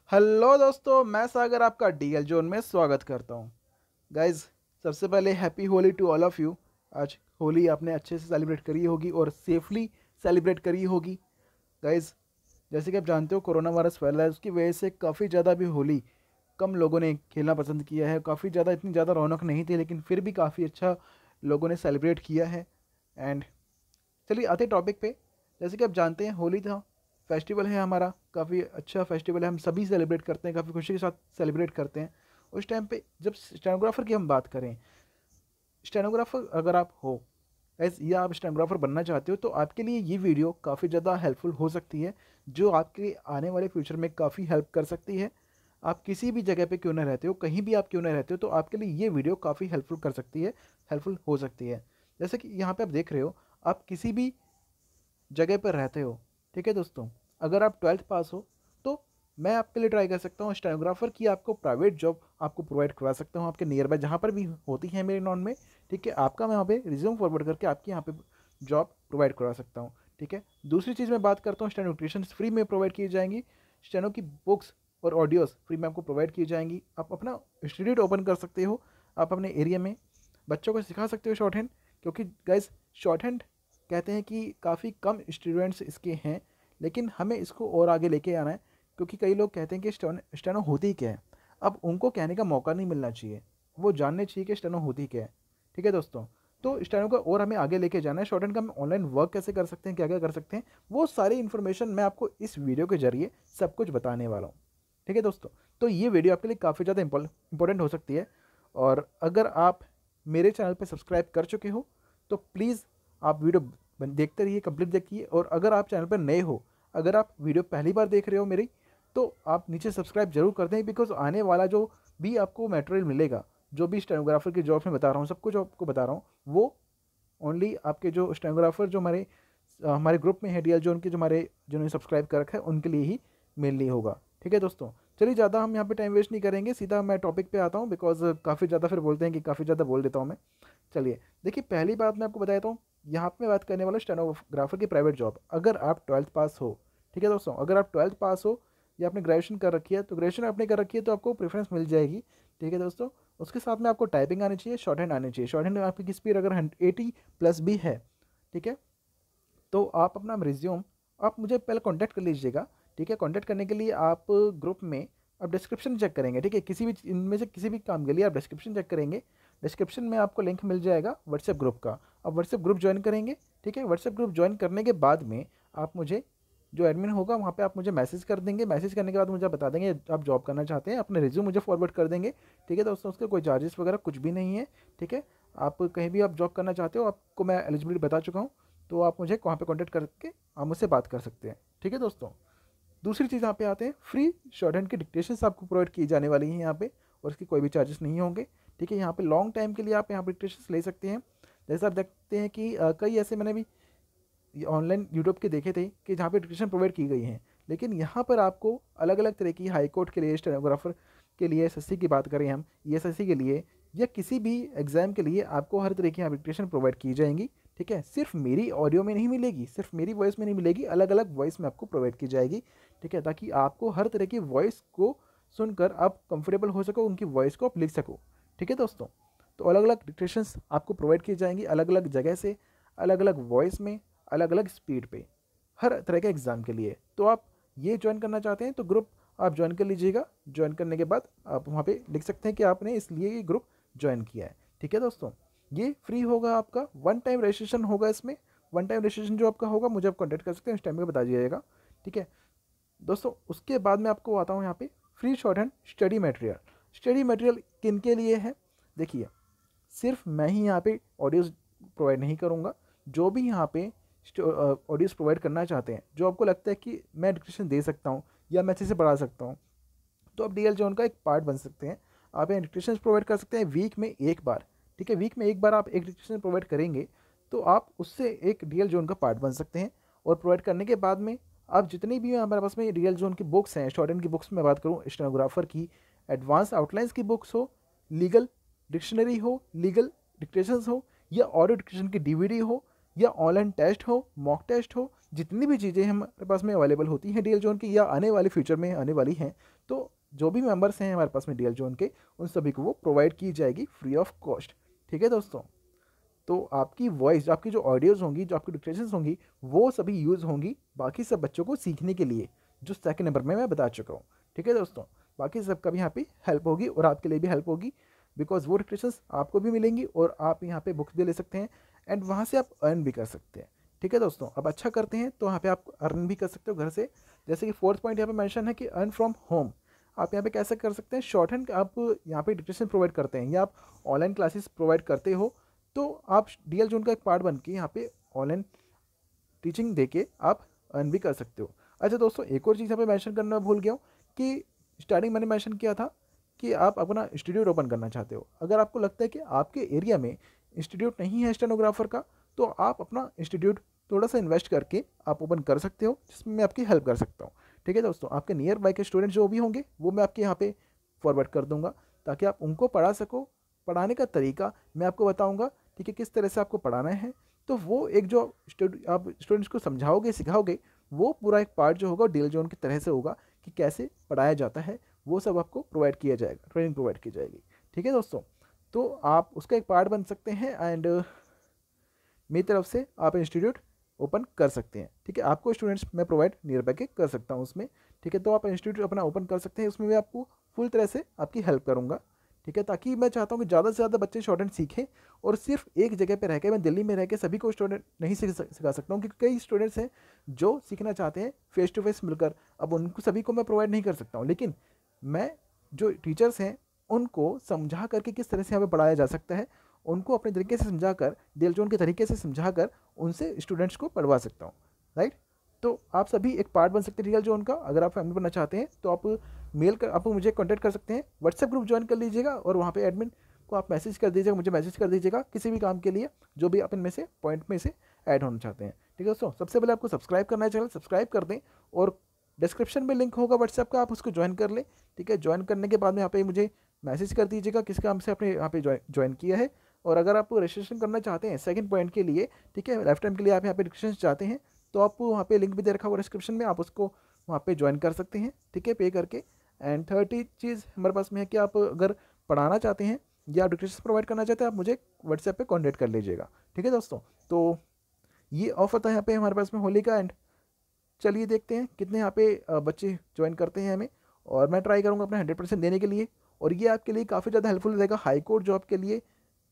Hello दोस्तों, मैं सागर आपका डीएल जोन में स्वागत करता हूँ। गाइज, सबसे पहले happy Holi to all of you. आज होली आपने अच्छे से सेलिब्रेट करी होगी और सेफली सेलिब्रेट करी होगी। गाइज, जैसे कि आप जानते हो कोरोना वायरस फैला है, उसकी वजह से काफ़ी ज़्यादा भी होली कम लोगों ने खेलना पसंद किया है। काफ़ी ज़्यादा इतनी ज़्यादा रौनक नहीं थी, लेकिन फिर भी काफ़ी अच्छा लोगों ने सेलिब्रेट किया है। एंड चलिए आते टॉपिक पे। जैसे कि आप जानते हैं होली था, फेस्टिवल है हमारा, काफ़ी अच्छा फेस्टिवल है, हम सभी सेलिब्रेट करते हैं, काफ़ी खुशी के साथ सेलिब्रेट करते हैं। उस टाइम पे जब स्टेनोग्राफर की हम बात करें, स्टेनोग्राफर अगर आप हो एज या आप स्टेनोग्राफर बनना चाहते हो, तो आपके लिए ये वीडियो काफ़ी ज़्यादा हेल्पफुल हो सकती है, जो आपके आने वाले फ्यूचर में काफ़ी हेल्प कर सकती है। आप किसी भी जगह पे क्यों ना रहते हो, कहीं भी आप क्यों ना रहते हो, तो आपके लिए ये वीडियो काफ़ी हेल्पफुल कर सकती है, हेल्पफुल हो सकती है। जैसे कि यहाँ पे आप देख रहे हो, आप किसी भी जगह पर रहते हो, ठीक है दोस्तों। अगर आप 12th पास हो, तो मैं आपके लिए ट्राई कर सकता हूँ स्टेनोग्राफर की, आपको प्राइवेट जॉब आपको प्रोवाइड करवा सकता हूँ आपके नियर बाय जहाँ पर भी होती है मेरे नॉन में। ठीक है, आपका मैं वहाँ पे रिज्यूम फॉरवर्ड करके आपकी यहाँ पे जॉब प्रोवाइड करवा सकता हूँ। ठीक है, दूसरी चीज़ मैं बात करता हूँ, स्टेनो न्यूट्रिशन फ्री में प्रोवाइड की जाएंगी। स्टेनो की बुक्स और ऑडियोज़ फ्री में आपको प्रोवाइड की जाएंगी। आप अपना इंस्टीट्यूट ओपन कर सकते हो, आप अपने एरिया में बच्चों को सिखा सकते हो शॉर्ट हैंड। क्योंकि गाइज, शॉर्ट हैंड कहते हैं कि काफ़ी कम स्टूडेंट्स इसके हैं, लेकिन हमें इसको और आगे लेके आना है। क्योंकि कई लोग कहते हैं कि स्टेनो होती क्या है, अब उनको कहने का मौका नहीं मिलना चाहिए, वो जानने चाहिए कि स्टेनो होती क्या है। ठीक है दोस्तों, तो स्टेनो का और हमें आगे लेके जाना है। शॉर्ट हैंड का हम ऑनलाइन वर्क कैसे कर सकते हैं, क्या क्या कर सकते हैं, वो सारी इन्फॉर्मेशन मैं आपको इस वीडियो के जरिए सब कुछ बताने वाला हूँ। ठीक है दोस्तों, तो ये वीडियो आपके लिए काफ़ी ज़्यादा इंपॉर्टेंट हो सकती है। और अगर आप मेरे चैनल पर सब्सक्राइब कर चुके हो, तो प्लीज़ आप वीडियो देखते रहिए, कंप्लीट देखिए। और अगर आप चैनल पर नए हो, अगर आप वीडियो पहली बार देख रहे हो मेरी, तो आप नीचे सब्सक्राइब जरूर कर दें। बिकॉज आने वाला जो भी आपको मटेरियल मिलेगा, जो भी स्टेनोग्राफर की जॉब में बता रहा हूँ, सब कुछ आपको बता रहा हूँ, वो ओनली आपके जो स्टेनोग्राफर जो हमारे ग्रुप में है डीएल जोन के, जो हमारे जिन्होंने सब्सक्राइब कर रखा है, उनके लिए ही मेनली होगा। ठीक है दोस्तों, चलिए ज़्यादा हम यहाँ पे टाइम वेस्ट नहीं करेंगे, सीधा मैं टॉपिक पे आता हूँ। बिकॉज काफ़ी ज़्यादा फिर बोलते हैं कि काफ़ी ज़्यादा बोल देता हूँ मैं। चलिए देखिए, पहली बात मैं आपको बता देता हूँ। यहाँ पे मैं बात करने वाला स्टेनोग्राफर की प्राइवेट जॉब। अगर आप 12th पास हो, ठीक है दोस्तों, अगर आप 12th पास हो या आपने ग्रेजुएशन कर रखी है, तो ग्रेजुएशन आपने कर रखी है तो आपको प्रेफरेंस मिल जाएगी। ठीक है दोस्तों, उसके साथ में आपको टाइपिंग आनी चाहिए, शॉर्ट हैंड आनी चाहिए। शॉर्ट हैंड में आपकी स्पीड अगर 80 प्लस भी है, ठीक है, तो आप अपना रिज्यूम आप मुझे पहले कांटेक्ट कर लीजिएगा। ठीक है, कांटेक्ट करने के लिए आप ग्रुप में आप डिस्क्रिप्शन चेक करेंगे। ठीक है, किसी भी इनमें से किसी भी काम के लिए आप डिस्क्रिप्शन चेक करेंगे। डिस्क्रिप्शन में आपको लिंक मिल जाएगा व्हाट्सएप ग्रुप का, आप व्हाट्सएप ग्रुप ज्वाइन करेंगे। ठीक है, व्हाट्सएप ग्रुप ज्वाइन करने के बाद में आप मुझे, जो एडमिन होगा वहाँ पे आप मुझे मैसेज कर देंगे। मैसेज करने के बाद मुझे आप बता देंगे आप जॉब करना चाहते हैं, अपने रिज्यूम मुझे फॉरवर्ड कर देंगे। ठीक है दोस्तों, उसके कोई चार्जेस वगैरह कुछ भी नहीं है। ठीक है, आप कहीं भी आप जॉब करना चाहते हो, आपको मैं एलिजिबिलिटी बता चुका हूँ, तो आप मुझे वहाँ पे कांटेक्ट करके आप मुझसे बात कर सकते हैं। ठीक है दोस्तों, दूसरी चीज़ यहाँ पे आते हैं, फ्री शॉर्ट हैंड की डिक्टेशंस आपको प्रोवाइड की जाने वाली हैं यहाँ पे, और इसकी कोई भी चार्जेस नहीं होंगे। ठीक है, यहाँ पे लॉन्ग टाइम के लिए आप यहाँ पे डिक्टेशंस ले सकते हैं। जैसे आप देखते हैं कि कई ऐसे मैंने भी ऑनलाइन यूट्यूब के देखे थे कि जहाँ पे डिक्टेशन प्रोवाइड की गई हैं, लेकिन यहाँ पर आपको अलग अलग तरह की हाई कोर्ट के लिए, स्टेनोग्राफर के लिए, एसएससी की बात करें हम, ईएसआईसी के लिए, या किसी भी एग्जाम के लिए आपको हर तरह की यहाँ डिक्टेशन प्रोवाइड की जाएंगी। ठीक है, सिर्फ मेरी ऑडियो में नहीं मिलेगी, सिर्फ मेरी वॉइस में नहीं मिलेगी, अलग अलग वॉइस में आपको प्रोवाइड की जाएगी। ठीक है, ताकि आपको हर तरह की वॉइस को सुनकर आप कंफर्टेबल हो सको, उनकी वॉइस को आप लिख सको। ठीक है दोस्तों, तो अलग अलग डिक्टेशंस आपको प्रोवाइड की जाएंगी, अलग अलग जगह से, अलग अलग वॉइस में, अलग अलग स्पीड पे, हर तरह के एग्ज़ाम के लिए। तो आप ये ज्वाइन करना चाहते हैं तो ग्रुप आप ज्वाइन कर लीजिएगा। ज्वाइन करने के बाद आप वहाँ पे लिख सकते हैं कि आपने इसलिए ये ग्रुप ज्वाइन किया है। ठीक है दोस्तों, ये फ्री होगा, आपका वन टाइम रजिस्ट्रेशन होगा इसमें। वन टाइम रजिस्ट्रेशन जो आपका होगा, मुझे आप कॉन्टैक्ट कर सकते हैं, इस टाइम में बता दीजिएगा। ठीक है दोस्तों, उसके बाद मैं आपको आता हूँ यहाँ पे free shorthand study material. Study material किन के लिए है, देखिए, सिर्फ मैं ही यहाँ पे ऑडियोज़ प्रोवाइड नहीं करूँगा। जो भी यहाँ पे ऑडियोज़ प्रोवाइड करना चाहते हैं, जो आपको लगता है कि मैं डिस्क्रिप्शन दे सकता हूँ या मैं अच्छे से पढ़ा सकता हूँ, तो आप डीएल जोन का एक पार्ट बन सकते हैं। आप यहाँ डिस्क्रिप्शन प्रोवाइड कर सकते हैं वीक में एक बार। ठीक है, वीक में एक बार आप एक डिस्क्रिप्शन प्रोवाइड करेंगे, तो आप उससे एक डीएल जोन का पार्ट बन सकते हैं। और प्रोवाइड करने के बाद में आप जितनी भी हमारे पास में डीएल जोन की बुक्स हैं, शॉर्ट हैंड की बुक्स में बात करूँ, स्टेनोग्राफर की एडवांस आउटलाइंस की बुक्स हो, लीगल डिक्शनरी हो, लीगल डिक्टेशंस हो, या ऑडियो डिक्टेशन की डीवीडी हो, या ऑनलाइन टेस्ट हो, मॉक टेस्ट हो, जितनी भी चीज़ें हमारे पास में अवेलेबल होती हैं डीएल जोन की या आने वाले फ्यूचर में आने वाली हैं, तो जो भी मेंबर्स हैं हमारे पास में डीएल जोन के, उन सभी को वो प्रोवाइड की जाएगी फ्री ऑफ कॉस्ट। ठीक है दोस्तों, तो आपकी वॉइस, आपकी जो ऑडियोज़ होंगी, जो आपकी डिक्टेशंस होंगी, वो सभी यूज़ होंगी बाकी सब बच्चों को सीखने के लिए, जो सेकंड नंबर में मैं बता चुका हूँ। ठीक है दोस्तों, बाकी सबका भी यहाँ पे हेल्प होगी और आपके लिए भी हेल्प होगी, बिकॉज वो डिक्टेशंस आपको भी मिलेंगी और आप यहाँ पे बुक्स भी ले सकते हैं एंड वहाँ से आप अर्न भी कर सकते हैं। ठीक है दोस्तों, अब अच्छा करते हैं तो यहाँ पे आप अर्न भी कर सकते हो घर से। जैसे कि फोर्थ पॉइंट यहाँ पे मेंशन है कि अर्न फ्रॉम होम। आप यहाँ पे कैसे कर सकते हैं, शॉर्ट हैंड आप यहाँ पे डिक्टेशन प्रोवाइड करते हैं या आप ऑनलाइन क्लासेस प्रोवाइड करते हो, तो आप डीएल जोन का एक पार्ट बन के यहाँ पे ऑनलाइन टीचिंग दे के आप अर्न भी कर सकते हो। अच्छा दोस्तों, एक और चीज़ यहाँ पे मेंशन करना भूल गया हूँ कि स्टार्टिंग मैंने मेंशन किया था कि आप अपना इंस्टीट्यूट ओपन करना चाहते हो। अगर आपको लगता है कि आपके एरिया में इंस्टीट्यूट नहीं है स्टेनोग्राफर का, तो आप अपना इंस्टीट्यूट थोड़ा सा इन्वेस्ट करके आप ओपन कर सकते हो, जिसमें मैं आपकी हेल्प कर सकता हूँ। ठीक है दोस्तों, आपके नियर बाई के स्टूडेंट जो भी होंगे वो मैं आपके यहाँ पे फॉरवर्ड कर दूंगा, ताकि आप उनको पढ़ा सको। पढ़ाने का तरीका मैं आपको बताऊँगा, ठीक है, किस तरह से आपको पढ़ाना है। तो वो एक जो आप स्टूडेंट्स को समझाओगे, सिखाओगे, वो पूरा एक पार्ट जो होगा डीएल जोन की तरह से होगा कि कैसे पढ़ाया जाता है, वो सब आपको प्रोवाइड किया जाएगा, ट्रेनिंग प्रोवाइड की जाएगी। ठीक है दोस्तों, तो आप उसका एक पार्ट बन सकते हैं एंड मेरी तरफ से आप इंस्टीट्यूट ओपन कर सकते हैं। ठीक है, आपको स्टूडेंट्स मैं प्रोवाइड नियर बाय के कर सकता हूँ उसमें। ठीक है, तो आप इंस्टीट्यूट अपना ओपन कर सकते हैं, उसमें मैं आपको फुल तरह से आपकी हेल्प करूँगा। ठीक है, ताकि मैं चाहता हूँ कि ज़्यादा से ज़्यादा बच्चे शॉर्ट हैंड सीखें, और सिर्फ एक जगह पे रह के, मैं दिल्ली में रह के सभी को स्टूडेंट नहीं सिखा सकता हूँ, क्योंकि कई स्टूडेंट्स हैं जो सीखना चाहते हैं फेस टू फेस मिलकर। अब उनको सभी को मैं प्रोवाइड नहीं कर सकता हूँ, लेकिन मैं जो टीचर्स हैं उनको समझा करके किस तरह से हमें पढ़ाया जा सकता है, उनको अपने तरीके से समझाकर, डीएल जोन के तरीके से समझाकर उनसे स्टूडेंट्स को पढ़वा सकता हूँ। राइट, तो आप सभी एक पार्ट बन सकते हैं डीएल जोन का। अगर आप फैमिली बनना चाहते हैं तो आप मेल कर, आप मुझे कांटेक्ट कर सकते हैं, व्हाट्सएप ग्रुप ज्वाइन कर लीजिएगा और वहाँ पे एडमिन को आप मैसेज कर दीजिएगा, मुझे मैसेज कर दीजिएगा किसी भी काम के लिए जो भी आप इनमें से पॉइंट में से ऐड होना चाहते हैं। ठीक है दोस्तों, सबसे पहले आपको सब्सक्राइब करना है चैनल, सब्सक्राइब कर दें, और डिस्क्रिप्शन में लिंक होगा व्हाट्सएप का, आप उसको ज्वाइन कर लें। ठीक है, ज्वाइन करने के बाद में यहाँ पे मुझे मैसेज कर दीजिएगा किस काम से आपने यहाँ पे ज्वाइन किया है। और अगर आप रजिस्ट्रेशन करना चाहते हैं सेकंड पॉइंट के लिए, ठीक है, लाइफ टाइम के लिए आप यहाँ पे रजिस्ट्रेशन चाहते हैं, तो आपको वहाँ पे लिंक भी दे रखा हुआ डिस्क्रिप्शन में, आप उसको वहाँ पे ज्वाइन कर सकते हैं। ठीक है, पे करके। एंड थर्ड चीज़ हमारे पास में है कि आप अगर पढ़ाना चाहते हैं या डिक्टेशन प्रोवाइड करना चाहते हैं, आप मुझे व्हाट्सएप पे कांटेक्ट कर लीजिएगा। ठीक है दोस्तों, तो ये ऑफर था यहाँ पे हमारे पास में होली का। एंड चलिए देखते हैं कितने यहाँ पे बच्चे ज्वाइन करते हैं हमें, और मैं ट्राई करूँगा अपना 100% देने के लिए, और ये आपके लिए काफ़ी ज़्यादा हेल्पफुल रहेगा हाई कोर्ट जॉब के लिए,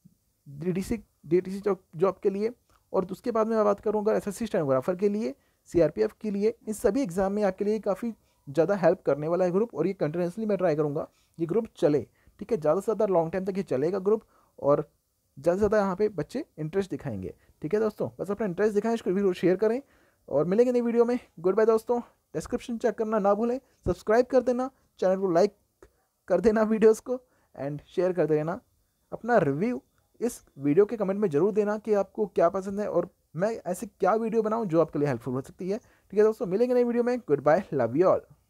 डीटीसी जॉब के लिए। और उसके बाद में मैं बात करूँगा एसएससी स्टेनोग्राफर के लिए, सीआरपीएफ के लिए, इन सभी एग्जाम में आपके लिए काफ़ी ज़्यादा हेल्प करने वाला है ग्रुप, और ये कंटिन्यूसली मैं ट्राई करूँगा ये ग्रुप चले। ठीक है, ज़्यादा से ज़्यादा लॉन्ग टाइम तक ये चलेगा ग्रुप, और ज़्यादा से ज़्यादा यहाँ पे बच्चे इंटरेस्ट दिखाएंगे। ठीक है दोस्तों, बस अपना इंटरेस्ट दिखाएं, इसको वीडियो शेयर करें, और मिलेंगे नई वीडियो में। गुड बाय दोस्तों, डिस्क्रिप्शन चेक करना ना भूलें, सब्सक्राइब कर देना, चैनल को लाइक कर देना, वीडियोस को एंड शेयर कर देना। अपना रिव्यू इस वीडियो के कमेंट में जरूर देना कि आपको क्या पसंद है, और मैं ऐसे क्या वीडियो बनाऊं जो आपके लिए हेल्पफुल हो सकती है। ठीक है दोस्तों, मिलेंगे नई वीडियो में। Goodbye, love you all.